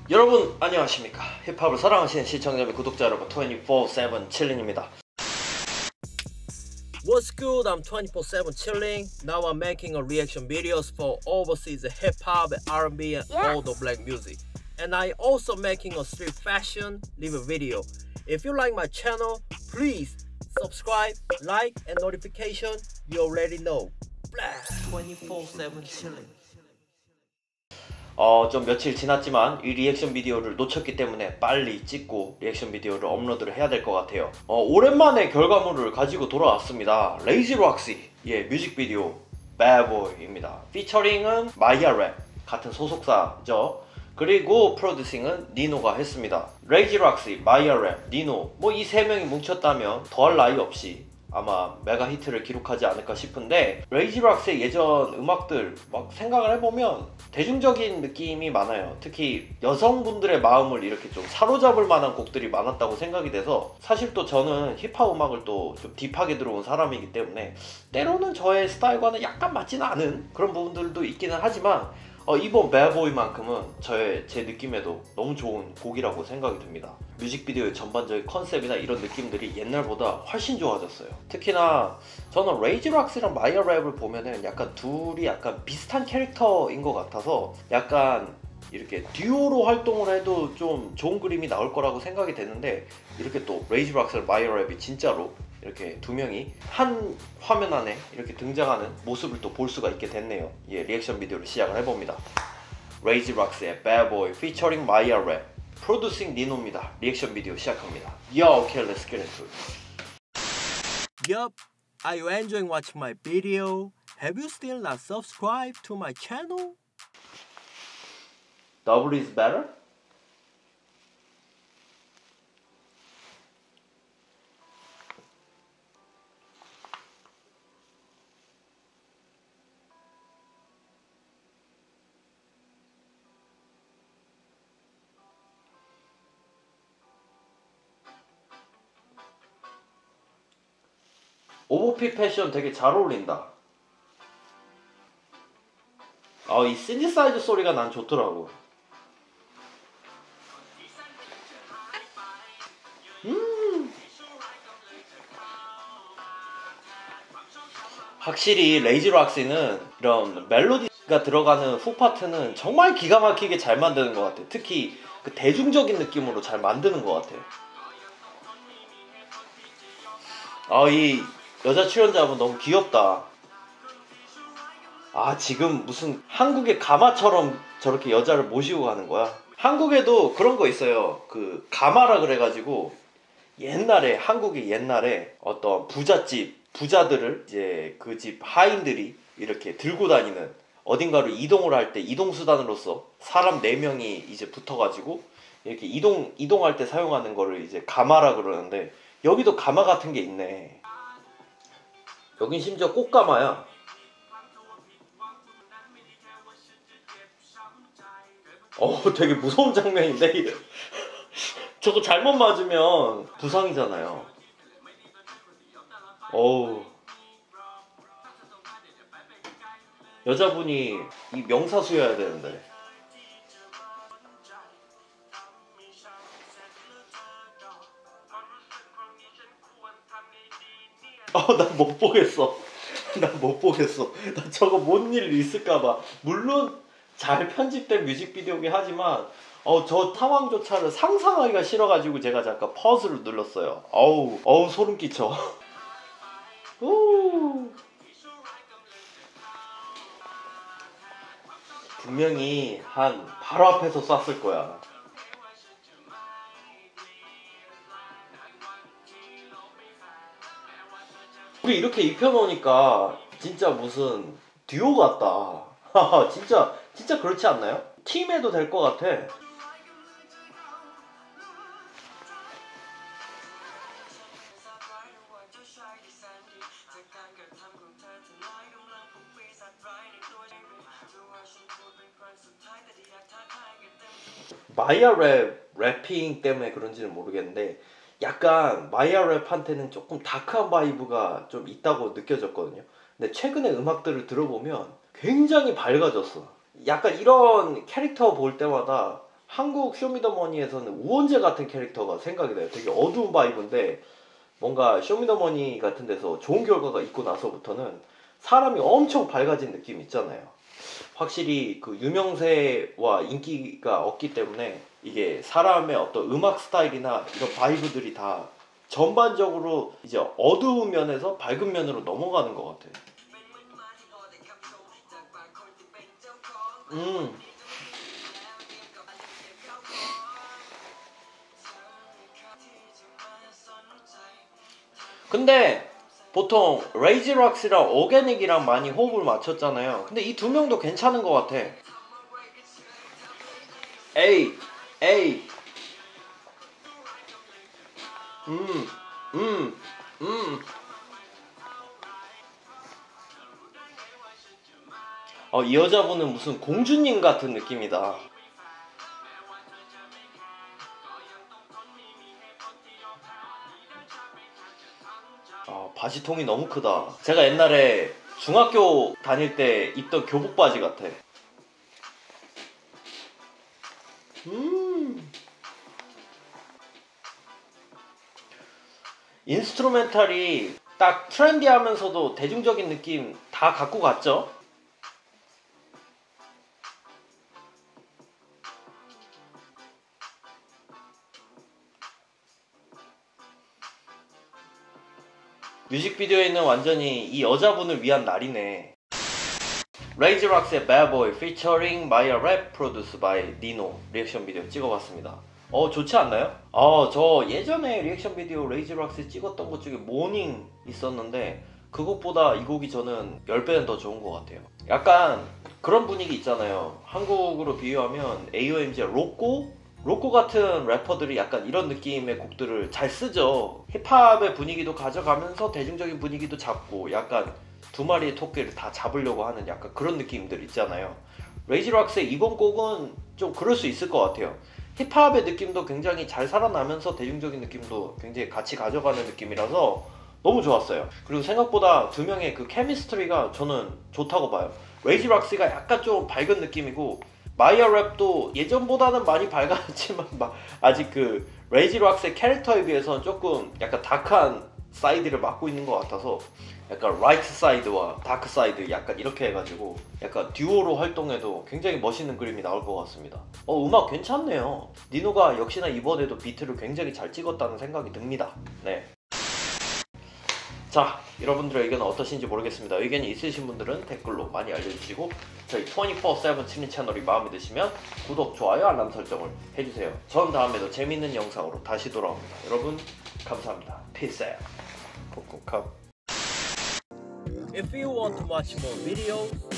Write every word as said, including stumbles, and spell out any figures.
여러분 안녕하십니까. 힙합을 사랑하시는 시청자 및 구독자 여러분, 이십사 세븐 칠린입니다. What's good? I'm twenty-four seven chilling. Now I'm making a reaction videos for overseas hip hop, R and B and Yeah. all the black music. And I also making a street fashion live video. If you like my channel, please subscribe, like and notification. You already know. twenty-four seven chilling. 어, 좀 며칠 지났지만 이 리액션 비디오를 놓쳤기 때문에 빨리 찍고 리액션 비디오를 업로드를 해야 될 것 같아요. 어, 오랜만에 결과물을 가지고 돌아왔습니다. 레이지 록시의 뮤직비디오 Bad Boy입니다. 피처링은 마이아 랩 같은 소속사죠. 그리고 프로듀싱은 니노가 했습니다. 레이지 록시, 마이아 랩, 니노 뭐 이 세 명이 뭉쳤다면 더할 나위 없이 아마 메가 히트를 기록하지 않을까 싶은데, 레이지 록스의 예전 음악들 막 생각을 해보면 대중적인 느낌이 많아요. 특히 여성분들의 마음을 이렇게 좀 사로잡을 만한 곡들이 많았다고 생각이 돼서, 사실 또 저는 힙합 음악을 또 좀 딥하게 들어온 사람이기 때문에 때로는 저의 스타일과는 약간 맞지는 않은 그런 부분들도 있기는 하지만 어, 이번 배보이만큼은 저의 제 느낌에도 너무 좋은 곡이라고 생각이 듭니다. 뮤직비디오의 전반적인 컨셉이나 이런 느낌들이 옛날보다 훨씬 좋아졌어요. 특히나 저는 레이지 록스랑 마이아 랩을 보면은 약간 둘이 약간 비슷한 캐릭터인 것 같아서 약간 이렇게 듀오로 활동을 해도 좀 좋은 그림이 나올 거라고 생각이 되는데, 이렇게 또 레이지 록스랑 마이아 랩이 진짜로 이렇게 두 명이 한 화면 안에 이렇게 등장하는 모습을 또 볼 수가 있게 됐네요. 예, 리액션 비디오를 시작을 해봅니다. 레이지 록스의 Bad Boy featuring 마이아 랩, 프로듀싱 니노입니다. 리액션 비디오 시작합니다. Yo, okay, let's get into it. Yup, are you enjoying watching my video? Have you still not subscribed to my channel? Double is better? 오버핏 패션 되게 잘 어울린다. 아, 이 신디사이저 소리가 난 좋더라고. 음. 확실히 레이지 록시는 이런 멜로디가 들어가는 훅 파트는 정말 기가 막히게 잘 만드는 것 같아요. 특히 그 대중적인 느낌으로 잘 만드는 것 같아요. 아, 이 여자 출연자분 너무 귀엽다. 아, 지금 무슨 한국의 가마처럼 저렇게 여자를 모시고 가는 거야. 한국에도 그런 거 있어요. 그 가마라 그래가지고 옛날에, 한국의 옛날에 어떤 부잣집 부자들을 이제 그 집 하인들이 이렇게 들고 다니는, 어딘가로 이동을 할 때 이동수단으로서 사람 네 명이 이제 붙어가지고 이렇게 이동, 이동할 때 사용하는 거를 이제 가마라 그러는데, 여기도 가마 같은 게 있네. 여긴 심지어 꽃가마야. 어, 되게 무서운 장면인데. 저거 잘못 맞으면 부상이잖아요. 어우. 여자분이 이 명사수여야 되는데. 어, 난 못 보겠어. 난 못 보겠어. 나 저거 뭔 일 있을까봐. 물론 잘 편집된 뮤직비디오긴 하지만 어, 저 상황조차를 상상하기가 싫어가지고 제가 잠깐 퍼즈를 눌렀어요. 어우, 어우, 소름 끼쳐. 우. 분명히 한 바로 앞에서 쐈을 거야. 우리 이렇게 입혀놓으니까 진짜 무슨 듀오 같다. 진짜 진짜 그렇지 않나요? 팀 해도 될 것 같아. 마이아 랩 래핑 때문에 그런지는 모르겠는데 약간 마이아 랩한테는 조금 다크한 바이브가 좀 있다고 느껴졌거든요. 근데 최근에 음악들을 들어보면 굉장히 밝아졌어. 약간 이런 캐릭터 볼 때마다 한국 쇼미더머니에서는 우원재 같은 캐릭터가 생각이 나요. 되게 어두운 바이브인데 뭔가 쇼미더머니 같은 데서 좋은 결과가 있고 나서부터는 사람이 엄청 밝아진 느낌 있잖아요. 확실히 그 유명세와 인기가 없기 때문에 이게 사람의 어떤 음악 스타일이나 이런 바이브들이 다 전반적으로 이제 어두운 면에서 밝은 면으로 넘어가는 것 같아요. 음. 근데 보통 레이지락스랑 오게닉이랑 많이 호흡을 맞췄잖아요. 근데 이 두 명도 괜찮은 것 같아. 에이, 에이. 음, 음, 음. 어, 이 여자분은 무슨 공주님 같은 느낌이다. 어, 바지통이 너무 크다. 제가 옛날에 중학교 다닐 때 입던 교복 바지 같아. 음. 인스트루멘탈이 딱 트렌디하면서도 대중적인 느낌 다 갖고 갔죠? 뮤직비디오에는 완전히 이 여자분을 위한 날이네. 레이지락스의 Bad Boy featuring Maya Rap produced by Nino 리액션 비디오 찍어봤습니다. 어, 좋지 않나요? 어, 저 예전에 리액션 비디오 레이지락스 찍었던 것 중에 모닝 있었는데 그것보다 이 곡이 저는 십 배는 더 좋은 것 같아요. 약간 그런 분위기 있잖아요. 한국으로 비유하면 에이오엠지의 로꼬? 로꼬 같은 래퍼들이 약간 이런 느낌의 곡들을 잘 쓰죠. 힙합의 분위기도 가져가면서 대중적인 분위기도 잡고 약간 두 마리의 토끼를 다 잡으려고 하는 약간 그런 느낌들 있잖아요. 레이지락스의 이번 곡은 좀 그럴 수 있을 것 같아요. 힙합의 느낌도 굉장히 잘 살아나면서 대중적인 느낌도 굉장히 같이 가져가는 느낌이라서 너무 좋았어요. 그리고 생각보다 두 명의 그 케미스트리가 저는 좋다고 봐요. 레이지락스가 약간 좀 밝은 느낌이고 마이어 랩도 예전보다는 많이 밝아졌지만 아직 그 레이지락스의 캐릭터에 비해서는 조금 약간 다크한 사이드를 맡고 있는 것 같아서 약간 라이트 사이드와 다크 사이드 약간 이렇게 해가지고 약간 듀오로 활동해도 굉장히 멋있는 그림이 나올 것 같습니다. 어, 음악 괜찮네요. 니노가 역시나 이번에도 비트를 굉장히 잘 찍었다는 생각이 듭니다. 네. 자, 여러분들의 의견은 어떠신지 모르겠습니다. 의견이 있으신 분들은 댓글로 많이 알려주시고 저희 이십사 세븐 치킨 채널이 마음에 드시면 구독, 좋아요, 알람 설정을 해주세요. 전 다음에도 재밌는 영상으로 다시 돌아옵니다. 여러분 감사합니다. Peace out. 콕콕컵. If you want to watch more videos,